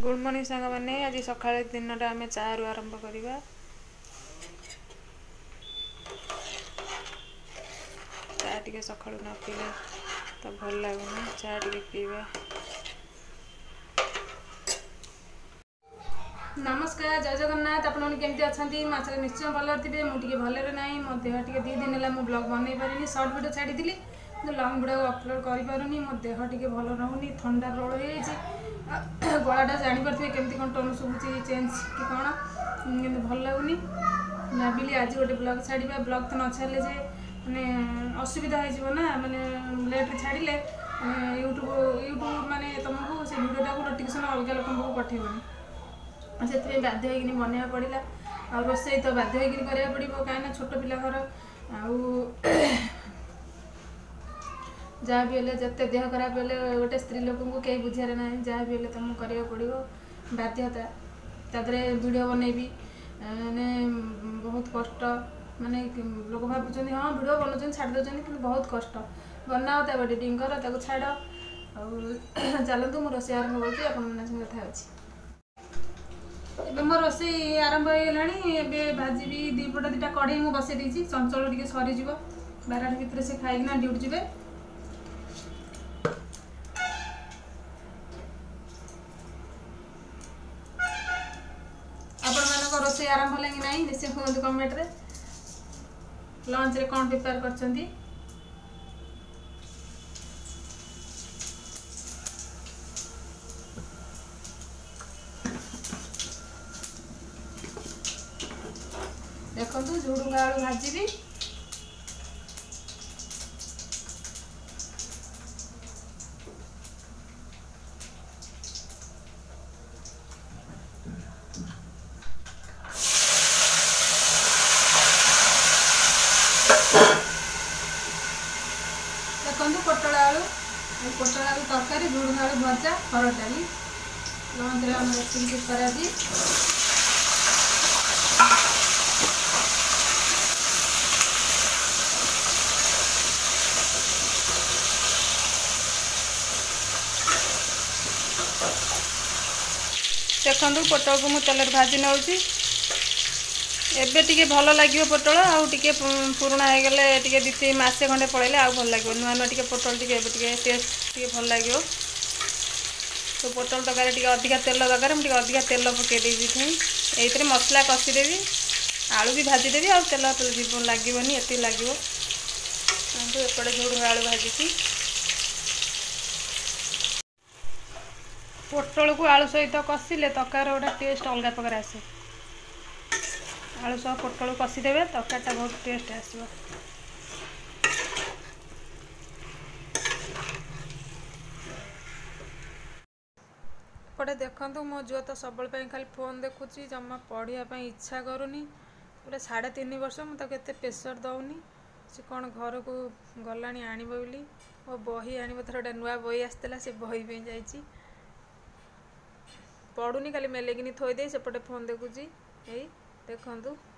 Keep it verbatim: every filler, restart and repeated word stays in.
Good morning सांग मैंने आज सका दिनटा आम चा रु आरंभ करवा। चा टे सका न पीले तो भल लगुनि चा टे पीवा। नमस्कार जय जगन्नाथ आपण केमती अच्छा माछे निश्चय भल थे मुझे भलरे ना मो देह टे दी दिन है ब्लॉग बनई पारे सर्ट वीडियो छाड़ी लंग वीडियो अपलोड करें मो देह टे भल रोनी ठंडा रोल हो गलाटा जापे केमती कौन टोन शुभुची चेंज कि कौन कि भल लगुनि भाविली आज गोटे ब्लॉग छाड़ा ब्लॉग तो न छाड़े जे मैंने असुविधा हो मैंने लेट छाड़े यूट्यूब यूट्यूब माने तुमको से वीडियोटा को नोटिफिकेशन अलग लोक पठेबनी से बाध्य होगी बनवा पड़ा आ रोसे तो बाध्य होगी करा पड़ो कहीं छोट पिला घर आ जहाँ भी हेल्ले जिते देह खराब हेल्ले गोटे स्त्री लोक को कहीं बुझारे ना जहाँ भी हेल्ले तुमको करा पड़ो बाध्यता तादरे वीडियो बनईबी मैंने बहुत कष्ट माने लोक भावुं हाँ वीडियो बनाऊँ छाड़ दौरान कि बहुत कष्ट बनाओ तब एडिटिंग कर ताको छाड़ आ चलतु मो रोसे आरंभ कर कथा ए मो रोसे आरंभ हो गला भाजी दीपटा दुटा कढ़ई मुझे बसई देती चंचल टे सरीज बारटा भितर से खाइना ड्यूटी जी रोसे आरंभ है कि ना निश्चय कहते कमेंट रे लंच रे कौन प्रिपेयर करछंती। देखो झुड़ुंगा आलू भाजी देखो पोटल आलू पोटल आलू तरकारी झुड़ुंगा आलू भजा हरड़ डाली लंच आम रेसिपी करा देखो पोटल को मुझे तेल भाजी नौ एबे टिके भल लगे पोटल आउ टिके पुराणा हो गले टिके दी तीन मसे खंडे पड़े आउ भल लगे नुआ नुआ टिके पोटल टिके एबे टिके टेस्ट टिके भल लगे तो पोटल तरकारी टिके अधिका तेल दरकार मुझे अधिका तेल पकई देती ये मसला कषिदेवी आलू भी भाजीदेवी आ तेल जीवन लगभग ये लगे एपटे झुड़ुंगा आलू भाजी पोटल को आलू सहित कषिले तकार गोटे टेस्ट अलग प्रकार आसे आलू सह पोटल कषिदेवे तरकारीटा बहुत टेस्ट आसो। पटे देखु मो झील तो सब खाली फोन देखुची जमा पढ़ाई इच्छा करूनी पूरा साढ़े तीन वर्ष मुझे प्रेसर दौनी सी कौन घर को गला आणव बोली मो बही आण थर गोटे नुआ बही आसला से बही पे जाइए पढ़ुनी खाली मेलेकिनी थोदे सेपटे फोन देखुची यही देखु